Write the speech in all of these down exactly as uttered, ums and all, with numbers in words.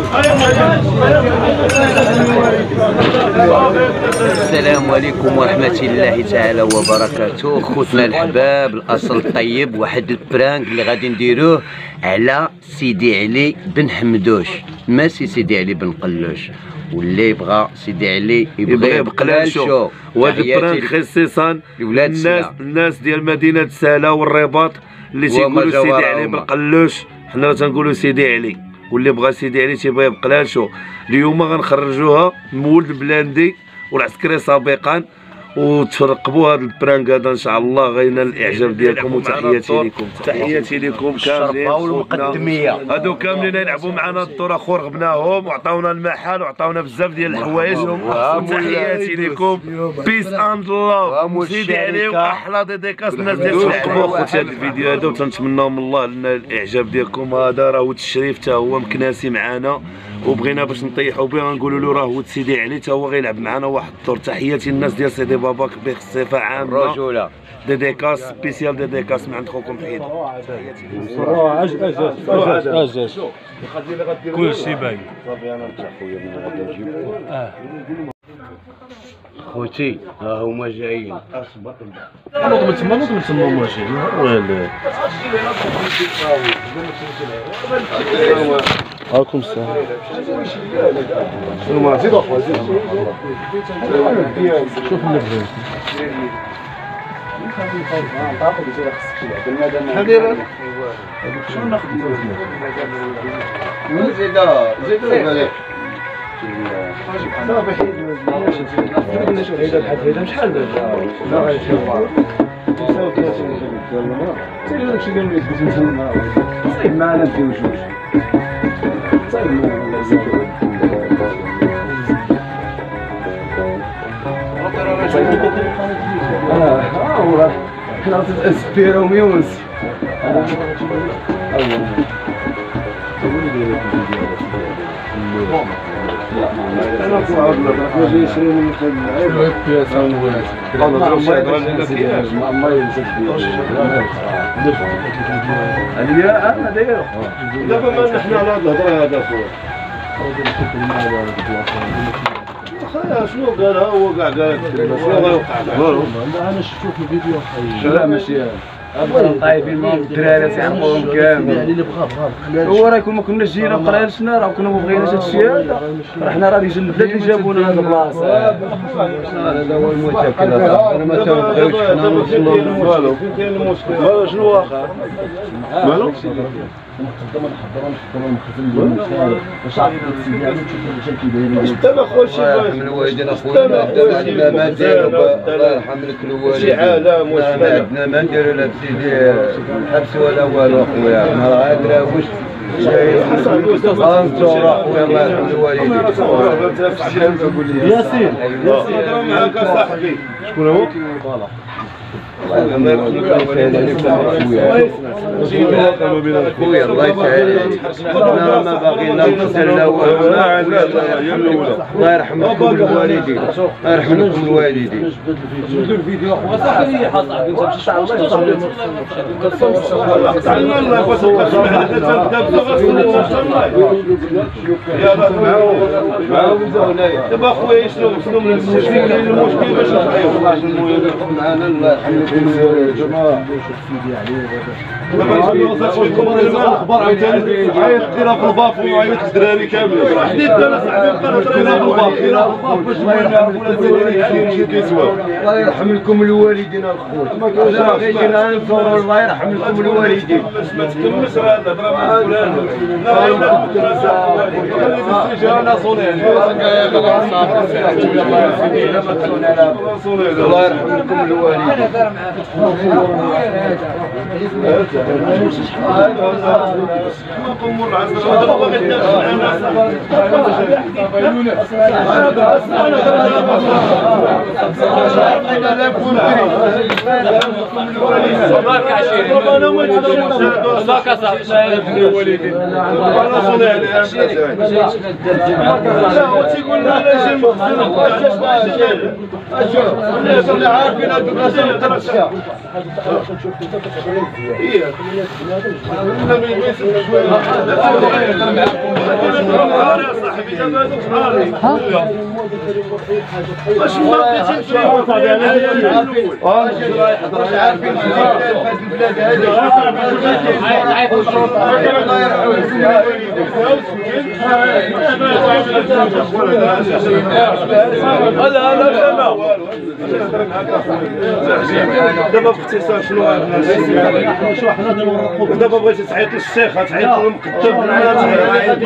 السلام عليكم ورحمة الله تعالى وبركاته. خوتنا الحباب، الاصل الطيب، واحد البرانك اللي غادي نديروه على سيدي علي بن حمدوش، ماشي سيدي علي بن قلوش. واللي يبغى سيدي علي يبغى بقلالشو. وهذا البرانك خصيصا الناس الناس ديال مدينة سالا والرباط اللي تيقولوا سيدي علي بن قلوش، حنا راه تنقولوا سيدي علي. واللي بغى سيدي علي تيبغي بقلالشو. اليوم غنخرجوها مولد بلاندي والعسكري سابقا، وترقبوا هذا البرانك هذا ان شاء الله غينال الاعجاب ديالكم. وتحياتي لكم تحياتي لكم كاملين. والمقدميه هادو كاملين يلعبوا معنا الدور، اخو رغبناهم وعطاونا المحل وعطاونا بزاف ديال الحوايج. وتحياتي لكم، بيس اند لاف. سيدي علي واحلى ديديكاس الناس ديال ترقبوا خوتي هذا الفيديو هذا، وتنتمناو من الله لنا الاعجاب ديالكم. هذا راه التشريف حتى هو مكناسي معنا، وبغينا باش نطيحوا به نقولوا له راه ولد سيدي علي حتى هو غيلعب معنا واحد الدور. تحياتي للناس ديال سيدي باباك بصفه عامه، رجوله ديديكاس سبيسيال ديديكاس من عند خوكم حيد. اج اج اج اج اج كلشي باين. صافي انا نرجع خويا من غادي نجيب. اه خوتي ها هما جايين. اصبر نوض من تما، نوض من تما هما جايين. ويلي عليكم السلام. شنو ما زيد اخويا زيد. شوف اللي حبيبي شنو ناخذ زيد زيد عليك صافي حيد هيدا الحد هيدا شحال دابا؟ لا غير تساوي ثلاثين ديال حتى داكشي ديال اللي كنت نسمع صايب معنا نديرو جوج صايب معنا زيد اه هو حنا اسبيرو ميونس انا كنعاود لك جاي نشري من اللعيبه بياس ولات انا نروح شي ما ما يمسك عليا انا داير دابا ما حنا على هاد الهضره هذا خويا. خويا شنو قالها هو كاع قال شنو غيوقع والو. انا شفتو في الفيديو خايب. لا ماشي طايبين معاهم الدراري تيعمروهم كامل. هو راه كون ما كناش جينا بقرالشنا راه كنا ما بغيناش هادشي هذا، راه حنا راه رجال البلاد اللي جابونا هاد البلاصه. هذا هو المشكل. انا ما تنبغيوش حنا نوصلوا والو. فين كاين المشكل؟ والو شنو واخا؟ والو نقدروا نحضروا نحضروا المخزن واش عارفين سيدي علي نشوفوا واش كيدايرين. واش تما خويا الله يرحم الوالدين اخويا عندنا ما نديرو الله يرحم لك الوالدين. شي عالم واش عندنا ما نديرو لا بسيدي حبس ولا والو اخويا. حنا راه غير واش انتورا خويا الله يرحم الوالدين. ياسين نهضروا معاك اصاحبي. شكون هو؟ الله يرحم خويا الله يسهل. حنا ما باغينا نتسلاو. الله يرحمكم الوالدين، الله يرحمكم الوالدين. جبدوا الفيديو اخويا صاحبي صاحبي انت مشيت على الله يصلي دابا اخويا شنو شنو من المشكل المشكل باش نحيو معنا. الله يرحمكم الجماعه. سيدي علي الاخبار عاوتاني عيط ديرها في الباف وعيط الدراري كاملين. حديت انا صاحبي بقى ديرها في الباف ديرها في الباف باش ما يرحم كيسوا. الله يرحم لكم الوالدين الخوت. ما كاينش غيجينا نصوروا. الله يرحم لكم الوالدين. باش ما تكملش راه الهضره مع فلان. لا انا صوني الله يرحم لكم الوالدين. صباك عشيري صباك صاحبي الوالدين انا صنع لها تيقول لنا لا شيء مخزن الناس اللي عارفين هاد البلاصه ترشح هي لا ما يمسش شويه يا صاحبي دابا واش ما بغيتيش واش عارفين في البلاد هذه الله يرحمه هذا هذا دابا باختصار شنو دابا بغيتي تعيط للشيخ تعيط للمقدم تعيط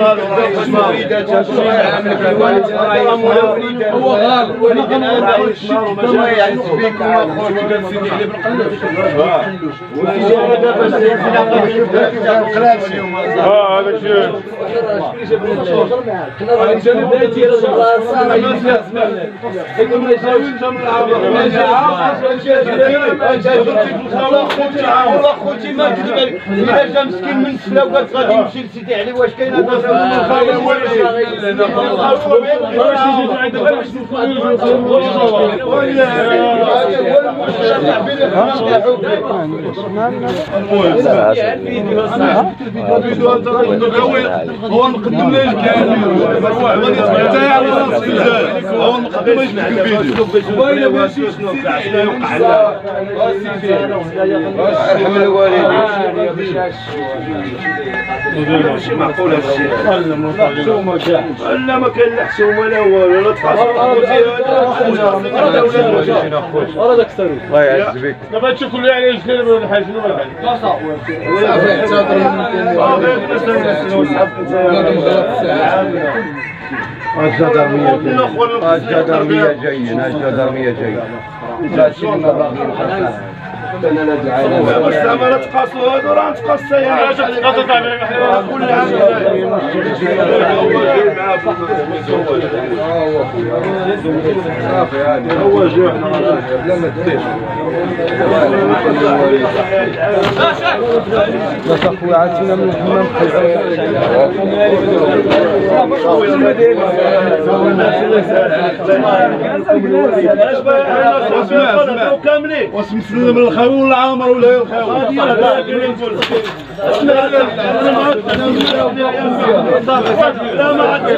هو غالب ولكن انا ما يعيش بكم اخويا كان سيدي علي بن قلوش دابا اه هذاك الشيء كنا الجانب ديال البلاصه ما يسمعش كنا جاوين من والله خوتي ما كذب عليك الا جا مسكين من السفله وقالت غادي نمشي لسيدي علي واش كاين هذا هو نقدم ليه الكامل انت على راسك هو نقدم ليه الفيديو وين ماشي شنو وقع لنا ارحم الوالدين ماشي معقول هذا الشيء لا ما كاين لا حشومه لا والو لا تفاصيل راه داك السرور الله يعز بك دابا تشوف كل على جنب ولا حاجه شنو ولا صافي الجدرمية الجدرمية جايين الجدرمية جايين لا شيء ما باغيين انا لا دعاء بس زعما لا تقاسوا هادو راه نتقاسا يعني تقاسوا كل عام صافي هذا هو جوع لا ما تديش لا تخوي عاتنا من الحمام كاملين واش مسلم من الخاوي ولا عامر ولا الخاوي لا ما عاد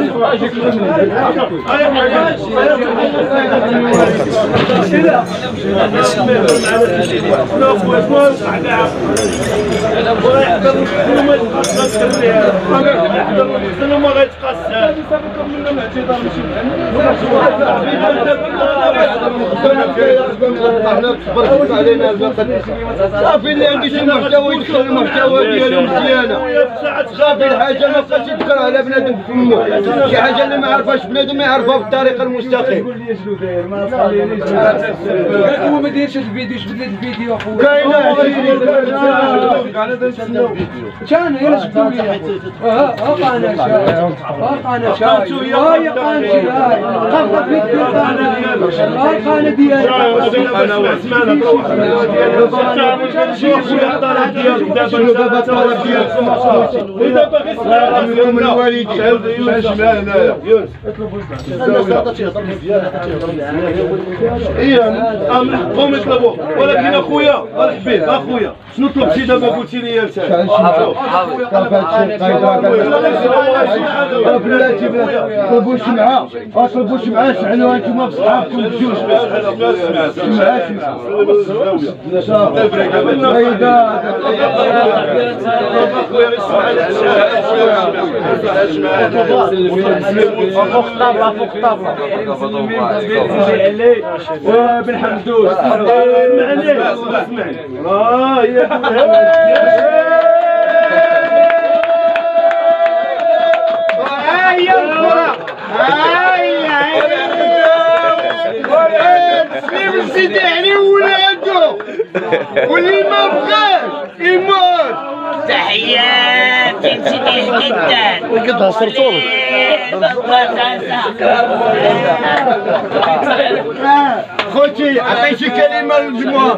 ما غيتقاس صافي اللي عندي شي محتوى يدخل المحتوى ديالو مزيانه صافي الحاجه ما بقاش يذكرها على بنادم بفمو شي حاجه اللي ما عرفهاش بنادم ما يعرفها بالطريقه المستقيمه هو ما دايرش الفيديو جبد لي الفيديو اخويا كاينه كان يلا جبدوا لي ها ها قانا شاي ها قانا شاي ها يا قانتي هاي قفه في القانا ديالو ها القانا ديالو انا سمعنا اذا باغي تسمع من الوالدين من حقهم يطلبوا ولكن اخويا الحبيب اخويا شنو طلبتي دابا قلتي لي يا مساء بلاتي طلبوا شمعه طلبوا شمعه شعلوها انتم بصحابكم بجوج شمعه فوق الطابله فوق الطابله بن حمدوش اسمعني اسمعني اه يا الكره هاي سيدي علي ولادو واللي ما بغاش يموت تحياتي لسيدي حميدان كنت هصرتوا لك خوتي عطي شي كلمه للجمهور.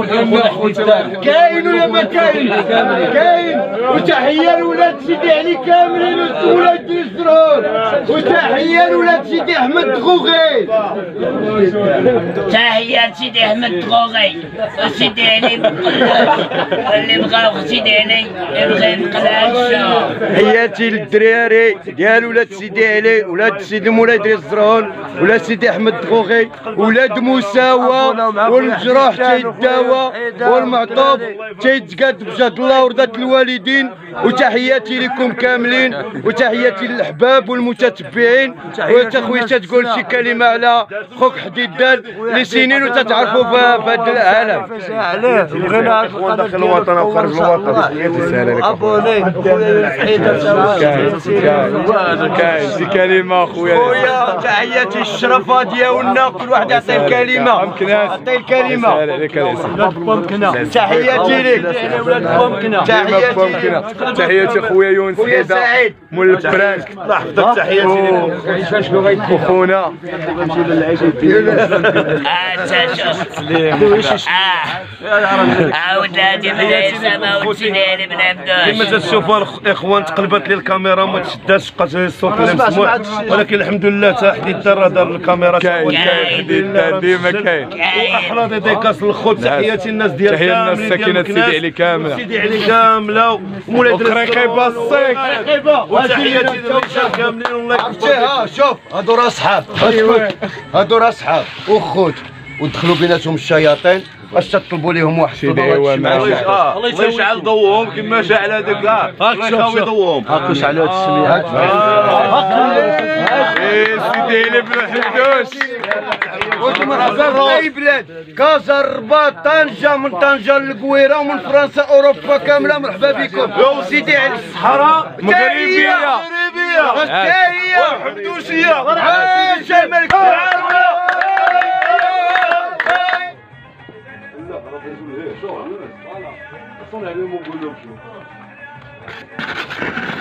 كاين ولا ما كاين؟ كاين. وتحيه لولاد سيدي علي كاملين وولاد الزرور. وتحيه لولاد سيدي احمد دغوغي. تحية لسيدي احمد دغوغي وسيدي علي مقلاش واللي بغاو سيدي علي يبغي مقلاش. حياتي للدراري ديال ولاد سيدي علي، ولاد سيدي مولاي دريس الزرهون، ولاد سيدي احمد دغوغي، ولاد مساوى والجروح تيداوى والمعطوب تيتقاد بجهد الله ورضا الوالدين. وتحياتي لكم كاملين، وتحياتي للاحباب والمتتبعين. وتخويا تقول شي كلمه على خوك حديدان لسنين وتتعرفوا في هذا العالم. عليه بغينا داخل الوطن او خارج الوطن. ابوني كاين كاين شي كلمه خويا. خويا تحياتي الشرفه ديالنا، كل واحد يعطي الكلمه. عطي الكلمه. تحياتي لك تحياتي تحياتي خويا يونس حيدة مول البرانك. الله يحفظك. تحياتي لكم خونا. ولادي من السما وسيدي بن عبدوش. كما تشوفوا الاخوان تقلبت لي الكاميرا ما تشداش، بقات الصوت غير مسموع، ولكن الحمد لله تا حديد دار دار الكاميرا. كاين كاين حديد ديما كاين. واحلى ديديكاس للخوت. تحياتي الناس ديال تحية الناس ساكنه سيدي علي كامله. سيدي علي كامله ومولاي وقريقي باصيك. وتحياتي للرجال كاملين. والله ها شوف هادو راه صحاب. هادو راه صحاب وخوت ودخلوا بيناتهم الشياطين. واش تطلبوا لهم واحد شي دعوه معاه. الله يشعل ضوهم كما شعل هذاك. الله يخاوي ضوهم. هاكو شعلوا هاد السميه. سيدي علي بن حمدوش. اي بلاد كازا الرباط طنجه، من طنجه للقويره ومن فرنسا اوروبا كامله. مرحبا بكم. سيدي علي الصحراء مغربيه مغربيه تحيه حمدوشيه. عاش الملك. صنع لهم ونقول لهم شنو